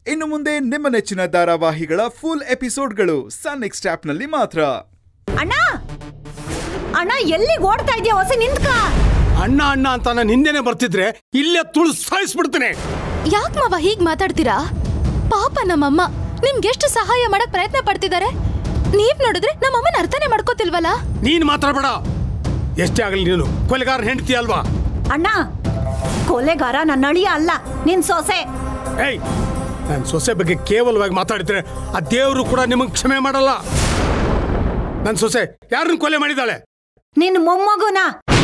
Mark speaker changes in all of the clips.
Speaker 1: ಇನ್ನು ಮುಂದೆ ನಿಮ್ಮ ನೆಚ್ಚಿನ ಧಾರಾವಾಹಿಗಳ ಫುಲ್ ಎಪಿಸೋಡ್ಗಳು ಸನ್ ನೆಕ್ಸ್ಟ್ ಆಪ್ನಲ್ಲಿ ಮಾತ್ರ.
Speaker 2: ಅಣ್ಣ ಅಣ್ಣ ಎಲ್ಲಿಗೆ ಓಡ್ತಾ ಇದೆಯಾ? ಹೊಸ ನಿಂತ್ಕ.
Speaker 3: ಅಣ್ಣ ಅಣ್ಣ ಅಂತ ನಾನು ಹಿಂದೆನೆ ಬರ್ತಿದ್ರೆ ಇಲ್ಲೇ ತುಳು ಸಾಯಿಸ್ಬಿಡ್ತೇನೆ.
Speaker 4: ಯಾಕೆ ಮಾವ ಹೀಗೆ ಮಾತಾಡ್ತೀರಾ? ಪಾಪ ನಮ್ಮಮ್ಮ ನಿಮ್ಗೆಷ್ಟು ಸಹಾಯ ಮಾಡಕ್ ಪ್ರಯತ್ನ ಪಡ್ತಿದ್ದಾರೆ. ನೀವ್ ನೋಡಿದ್ರೆ ನಮ್ಮಮ್ಮನ ಅರ್ಥನೇ ಮಾಡ್ಕೋತಿಲ್ವಲ್ಲ.
Speaker 3: ನೀನ್ ಮಾತಾಡ್ಬೇಡ. ಎಷ್ಟೇ ಆಗಲಿ ನೀನು ಕೊಲೆಗಾರ ಹೆಂಡತಿ ಅಲ್ವಾ?
Speaker 2: ಅಣ್ಣ ಕೊಲೆಗಾರ ನನ್ನ ಅಳಿಯ ಅಲ್ಲ, ನಿನ್ ಸೊಸೆ.
Speaker 3: ಏಯ್, ನನ್ನ ಸೊಸೆ ಬಗ್ಗೆ ಕೇವಲವಾಗಿ ಮಾತಾಡಿದ್ರೆ ಆ ದೇವರು ಕೂಡ ನಿಮಗೆ ಕ್ಷಮೆ ಮಾಡಲ್ಲ. ನನ್ನ ಸೊಸೆ ಯಾರನ್ನ ಕೊಲೆ ಮಾಡಿದಾಳೆ?
Speaker 2: ನಿನ್ ಮೊಮ್ಮಗುನ,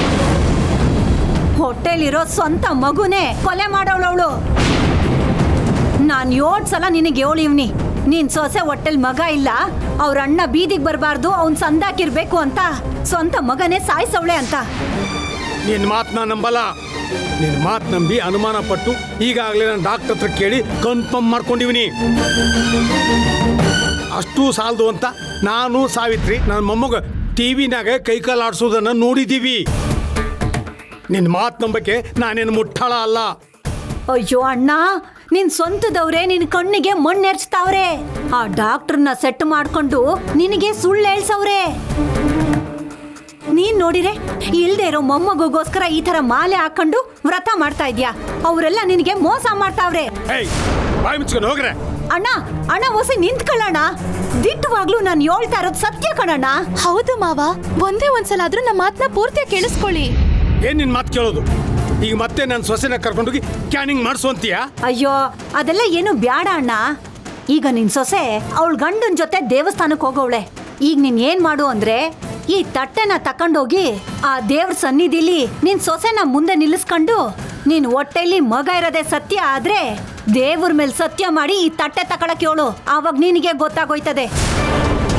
Speaker 2: ಹೊಟ್ಟೆಲಿರೋ ಸ್ವಂತ ಮಗುನೇ ಕೊಲೆ ಮಾಡೋಳವಳು. ನಾನ್ 7 ಸಲ ನಿನಗೆ ಹೇಳಿವ್ನಿ, ನೀನ್ ಸೊಸೆ ಹೊಟ್ಟೆಲ್ ಮಗ ಇಲ್ಲ, ಅವ್ರ ಅಣ್ಣ ಬೀದಿಗೆ ಬರಬಾರ್ದು, ಅವ್ನ್ ಸಂದಾಕಿರ್ಬೇಕು ಅಂತ. ಸ್ವಂತ ಮಗನೇ ಸಾಯಿಸವಳೆ ಅಂತ.
Speaker 3: ನಿನ್ನ ಮಾತನ್ನ ನಂಬಲ್ಲ. ನಿನ್ನ ಮಾತು ನಂಬಿ ಅನುಮಾನ ಪಟ್ಟು ಈಗಾಗಲೇ ನಾನು ಡಾಕ್ಟರ್ ಹತ್ರ ಕೇಳಿ ಕನ್ಫರ್ಮ್ ಮಾಡ್ಕೊಂಡಿವ್ನಿ. ಅಷ್ಟು ಸಾಲದು ಅಂತ ನಾನು ಸಾವಿತ್ರಿ ನನ್ನ ಮೊಮ್ಮಗ ಟಿವಿನಾಗ ಕೈಕಾಲು ಆಡಿಸೋದನ್ನ ನೋಡಿದ್ದೀವಿ. ನಿನ್ನ ಮಾತು ನಂಬಕ್ಕೆ ನಾನೇನು ಮುಟ್ಟಾಳ ಅಲ್ಲ.
Speaker 2: ಅಯ್ಯೋ ಅಣ್ಣ, ನಿನ್ ಸ್ವಂತದವ್ರೆ ನಿನ್ ಕಣ್ಣಿಗೆ ಮಣ್ಣೆರ್ಚ್ತಾವ್ರೆ. ಆ ಡಾಕ್ಟರ್ನ ಸೆಟ್ ಮಾಡ್ಕೊಂಡು ನಿನಗೆ ಸುಳ್ಳು ಹೇಳ್ಸವ್ರೆ. ನೀನ್ ನೋಡಿರೆ ಇಲ್ದೇ ಇರೋ ಮೊಮ್ಮಗೋಸ್ಕರ ಈ ತರ ಮಾಲೆ ಹಾಕೊಂಡು ವ್ರತ ಮಾಡ್ತಾ ಇದ್ಯಾ. ಅವರೆಲ್ಲ ನಿನಗೆ ಮೋಸ ಮಾಡ್ತಾವ್ರೆ. ಅಣ್ಣ ಅಣ್ಣ ಹೊಸಿ ನಿಂತ್ಕೊಳ್ಳೋಣ. ದಿಟ್ಟವಾಗ್ಲೂ ನಾನು ಹೇಳ್ತಾ ಇರೋದು ಸತ್ಯ ಕಣಣ್ಣ.
Speaker 4: ಹೌದು ಮಾವ, ಒಂದೇ ಒಂದ್ಸಲ ಆದ್ರೂ ನಮ್ಮ ಮಾತನ್ನ ಪೂರ್ತಿ ಕೇಳಿಸ್ಕೊಳ್ಳಿ.
Speaker 3: ಏನ್ ನಿನ್ ಮಾತು ಕೇಳೋದು? ಈಗ ಮತ್ತೆ ನನ್ನ ಸೊಸೆನ ಕರ್ಕೊಂಡೋಗಿ ಕ್ಯಾನಿಂಗ್ ಮಾಡಿಸುವಂತೀಯಾ?
Speaker 2: ಅಯ್ಯೋ ಅದೆಲ್ಲ ಏನು ಬ್ಯಾಡ ಅಣ್ಣ. ಈಗ ನಿನ್ ಸೊಸೆ ಅವಳ ಗಂಡನ ಜೊತೆ ದೇವಸ್ಥಾನಕ್ಕೆ ಹೋಗವಳೆ. ಈಗ ನೀನ್ ಏನ್ ಮಾಡು ಅಂದ್ರೆ ಈ ತಟ್ಟೆನ ತಕೊಂಡೋಗಿ ಆ ದೇವ್ರ ಸನ್ನಿಧಿಲಿ ನಿನ್ ಸೊಸೆನ ಮುಂದೆ ನಿಲ್ಲಿಸ್ಕೊಂಡು ನೀನ್ ಹೊಟ್ಟೆಲಿ ಮಗ ಇರೋದೇ ಸತ್ಯ ಆದ್ರೆ ದೇವ್ರ ಮೇಲೆ ಸತ್ಯ ಮಾಡಿ ಈ ತಟ್ಟೆ ತಕೊಳಕ್ ಹೇಳು. ಆವಾಗ ನಿನಗೆ ಗೊತ್ತಾಗೋಯ್ತದೆ.